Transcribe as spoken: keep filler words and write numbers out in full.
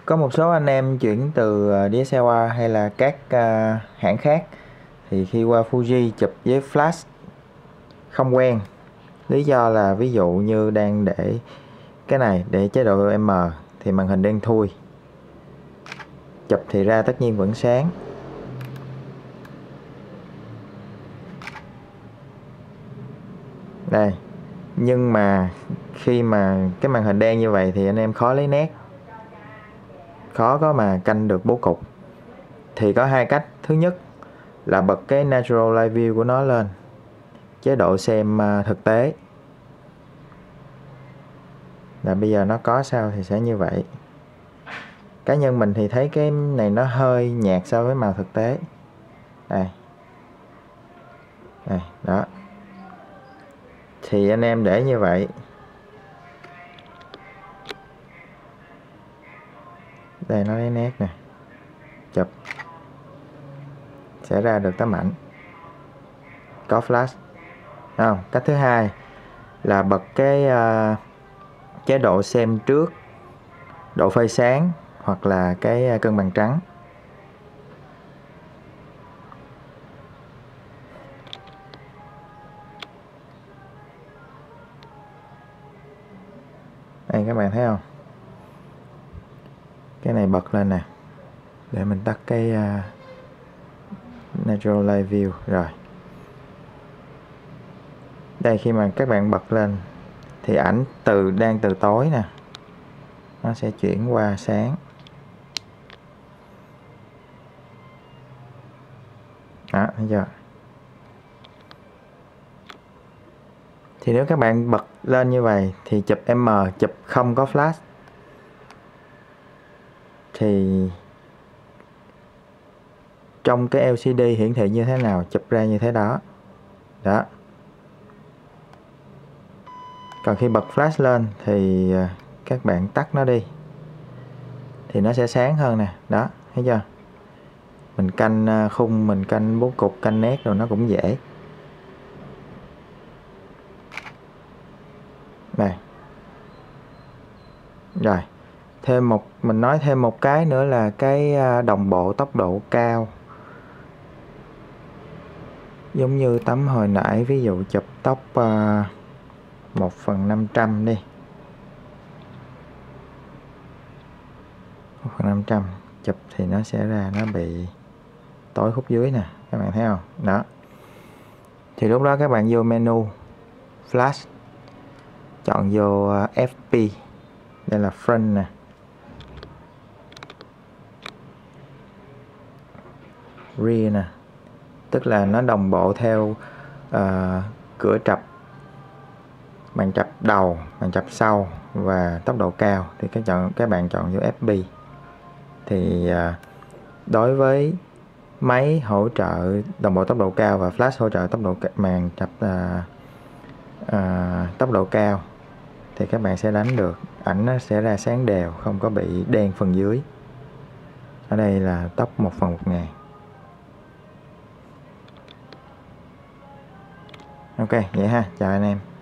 Có một số anh em chuyển từ đê ét lờ rờ hay là các uh, hãng khác thì khi qua Fuji chụp với flash không quen. Lý do là ví dụ như đang để cái này để chế độ M thì màn hình đen thui, chụp thì ra tất nhiên vẫn sáng. Đây, nhưng mà khi mà cái màn hình đen như vậy thì anh em khó lấy nét, khó có mà canh được bố cục. Thì có hai cách. Thứ nhất là bật cái Natural Live View của nó lên, chế độ xem thực tế, là bây giờ nó có sao thì sẽ như vậy. Cá nhân mình thì thấy cái này nó hơi nhạt so với màu thực tế. Đây, đây, đó. Thì anh em để như vậy. Đây nó lấy nét nè, chụp sẽ ra được tấm ảnh có flash. Không, cách thứ hai là bật cái uh, chế độ xem trước, độ phơi sáng hoặc là cái cân bằng trắng. Đây các bạn thấy không? Cái này bật lên nè, để mình tắt cái uh, Natural Live View rồi. Đây, khi mà các bạn bật lên thì ảnh từ đang từ tối nè, nó sẽ chuyển qua sáng. Đó, thấy chưa? Thì nếu các bạn bật lên như vậy thì chụp M, chụp không có flash thì trong cái lờ xê đê hiển thị như thế nào, chụp ra như thế đó. Đó. Còn khi bật flash lên thì các bạn tắt nó đi thì nó sẽ sáng hơn nè. Đó, thấy chưa? Mình canh khung, mình canh bố cục, canh nét rồi nó cũng dễ. Đây. Rồi. Thêm một mình nói thêm một cái nữa là cái đồng bộ tốc độ cao. Giống như tấm hồi nãy, ví dụ chụp tốc uh, một phần năm trăm đi. một phần năm trăm chụp thì nó sẽ ra, nó bị tối khúc dưới nè, các bạn thấy không? Đó. Thì lúc đó các bạn vô menu flash, chọn vô uh, ép pê. Đây là front nè. Rear nè. Tức là nó đồng bộ theo uh, cửa trập, màn trập đầu, màn trập sau và tốc độ cao. Thì các chọn các bạn chọn vô ép pê. Thì uh, đối với máy hỗ trợ đồng bộ tốc độ cao và flash hỗ trợ tốc độ màn trập uh, uh, tốc độ cao thì các bạn sẽ đánh được, ảnh nó sẽ ra sáng đều, không có bị đen phần dưới. Ở đây là tốc một phần một ngàn. Ok, vậy ha, chào anh em.